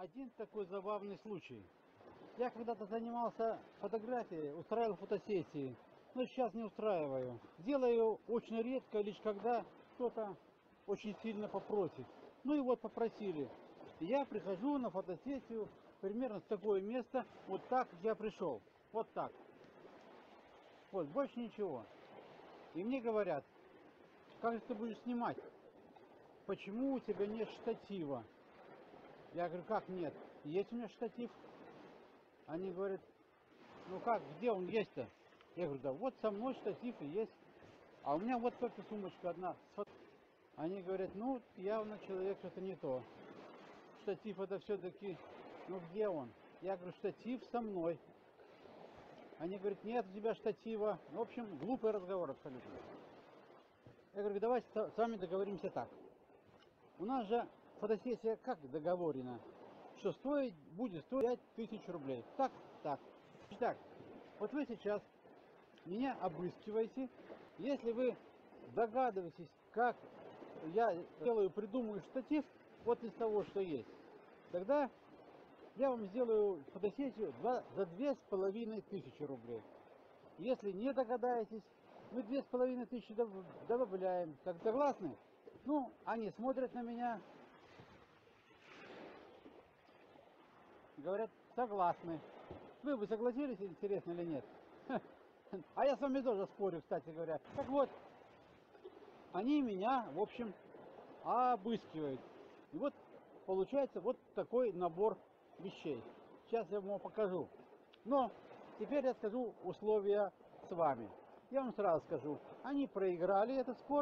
Один такой забавный случай. Я когда-то занимался фотографией, устраивал фотосессии, но сейчас не устраиваю. Делаю очень редко, лишь когда кто-то очень сильно попросит. Ну и вот попросили. Я прихожу на фотосессию примерно в такое место, вот так я пришел. Вот так. Вот, больше ничего. И мне говорят, как же ты будешь снимать? Почему у тебя нет штатива? Я говорю, как нет? Есть у меня штатив. Они говорят, ну как, где он есть-то? Я говорю, да вот со мной штатив и есть. А у меня вот только сумочка одна. Они говорят, ну явно человек что-то не то. Штатив это все-таки, ну где он? Я говорю, штатив со мной. Они говорят, нет у тебя штатива. В общем, глупый разговор абсолютно. Я говорю, давайте с вами договоримся так. У нас же фотосессия как договорена, что будет стоить 5000 рублей. Так, так. Так, вот вы сейчас меня обыскиваете. Если вы догадываетесь, как я придумаю штатив, вот из того, что есть, тогда я вам сделаю фотосессию за 2500 рублей. Если не догадаетесь, мы 2500 добавляем. Так согласны? Ну, они смотрят на меня, говорят, согласны. Вы бы согласились, интересно или нет? А я с вами тоже спорю, кстати говоря. Так вот, они меня, в общем, обыскивают. И вот получается вот такой набор вещей. Сейчас я вам покажу. Но теперь я скажу условия с вами. Я вам сразу скажу, они проиграли этот спор.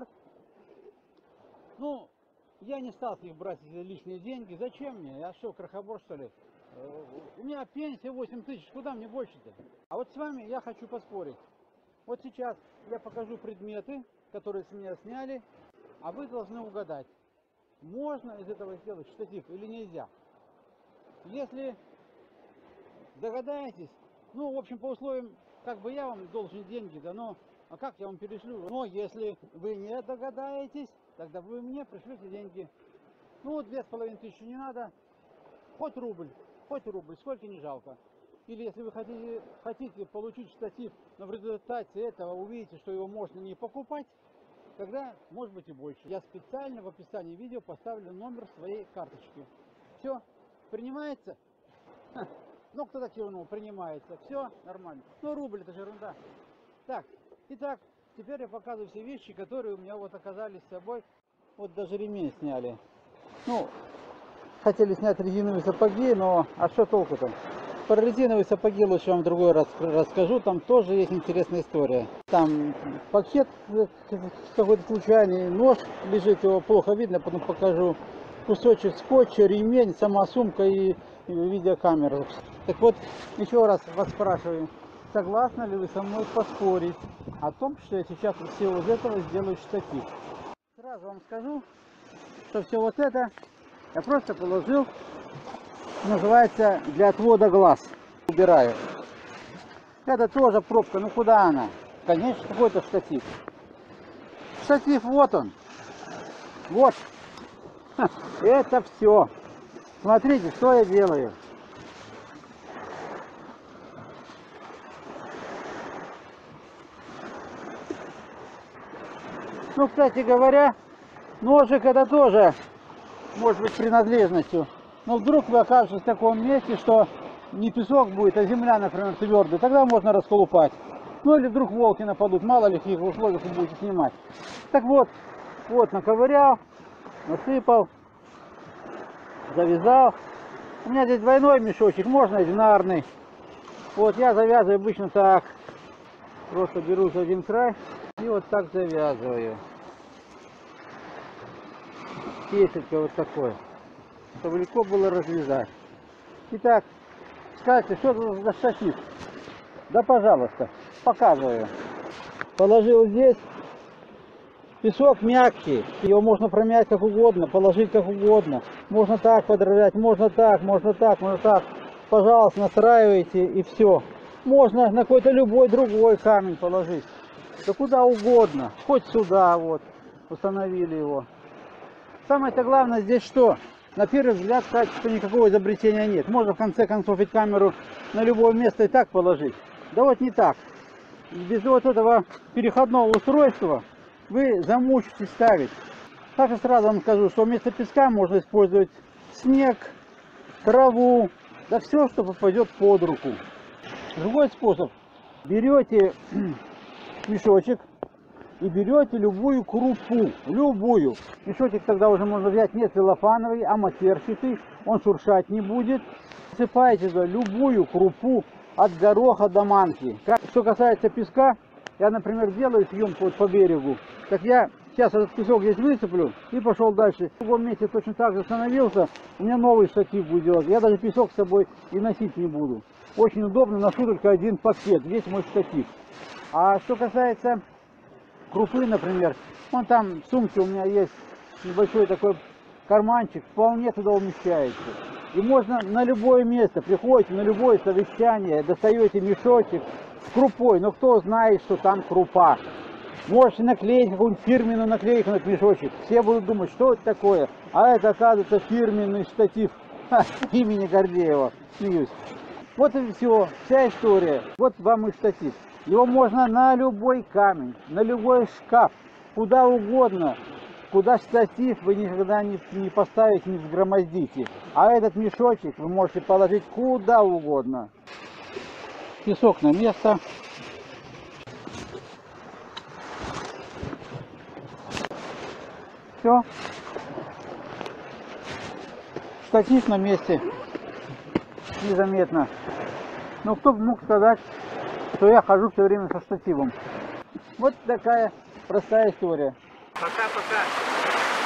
Ну, я не стал с них брать лишние деньги. Зачем мне? Я что, крохобор, что ли? У меня пенсия 8000, куда мне больше-то? А вот с вами я хочу поспорить. Вот сейчас я покажу предметы, которые с меня сняли, а вы должны угадать, можно из этого сделать штатив или нельзя. Если догадаетесь, ну, в общем, по условиям, как бы я вам должен деньги, да, но, а как я вам перешлю? Но если вы не догадаетесь, тогда вы мне пришлете деньги. Ну, вот 2500 не надо, хоть рубль, сколько не жалко. Или если вы хотите получить штатив, но в результате этого увидите, что его можно не покупать, тогда может быть и больше. Я специально в описании видео поставлю номер своей карточки. Все, принимается? Ну, кто-то кивнул, принимается. Все, нормально. Ну, рубль, это же ерунда. Так, итак, теперь я показываю все вещи, которые у меня вот оказались с собой. Вот даже ремень сняли. Ну, хотели снять резиновые сапоги, но а что толку-то? Про резиновые сапоги лучше вам в другой раз расскажу, там тоже есть интересная история. Там пакет какой-то случайный, нож лежит, его плохо видно, потом покажу. Кусочек скотча, ремень, сама сумка и видеокамера. Так вот, еще раз вас спрашиваю, согласны ли вы со мной поспорить о том, что я сейчас из всего из этого сделаю штатив? Сразу вам скажу, что все вот это я просто положил, называется, для отвода глаз. Убираю. Это тоже пробка, ну куда она? Конечно, какой-то штатив. Штатив, вот он. Вот. Это все. Смотрите, что я делаю. Ну, кстати говоря, ножик это тоже может быть принадлежностью. Но вдруг вы окажетесь в таком месте, что не песок будет, а земля, например, твердая, тогда можно расколупать. Ну или вдруг волки нападут, мало ли в каких условиях вы будете снимать. Так вот, вот наковырял, насыпал, завязал. У меня здесь двойной мешочек, можно одинарный. Вот я завязываю обычно так. Просто беру за один край и вот так завязываю. Петелька вот такой, чтобы легко было развязать. Итак, скажите, что это за штатив? Да пожалуйста, показываю. Положил здесь. Песок мягкий, его можно промять как угодно, положить как угодно. Можно так подровнять, можно так, можно так, можно так. Пожалуйста, настраивайте и все. Можно на какой-то любой другой камень положить. Да куда угодно, хоть сюда вот, установили его. Самое-то главное здесь что? На первый взгляд, качества никакого изобретения нет. Можно в конце концов ведь камеру на любое место и так положить. Да вот не так. Без вот этого переходного устройства вы замучитесь ставить. Также сразу вам скажу, что вместо песка можно использовать снег, траву, да все, что попадет под руку. Другой способ. Берете мешочек и берете любую крупу, любую. Мешочек тогда уже можно взять не целлофановый, а матерчатый, он шуршать не будет. Насыпаете туда любую крупу от гороха до манки. Что касается песка, я, например, делаю съемку вот по берегу, так я сейчас этот песок здесь высыплю и пошел дальше. В другом месте точно так же остановился, у меня новый штатив будет делать. Я даже песок с собой и носить не буду. Очень удобно, ношу только один пакет, весь мой штатив. А что касается крупы, например, вон там в сумке у меня есть небольшой такой карманчик, вполне туда умещается. И можно на любое место, приходите на любое совещание, достаете мешочек с крупой, но кто знает, что там крупа. Можете наклеить какую-нибудь фирменную наклейку на этот мешочек. Все будут думать, что это такое. А это, оказывается, фирменный штатив имени Гордеева. Смеюсь. Вот и все, вся история. Вот вам и штатив. Его можно на любой камень, на любой шкаф, куда угодно. Куда штатив вы никогда не поставите, не взгромоздите. А этот мешочек вы можете положить куда угодно. Песок на место. Все. Штатив на месте. Незаметно. Но кто бы мог сказать, что я хожу все время со штативом. Вот такая простая история. Пока-пока.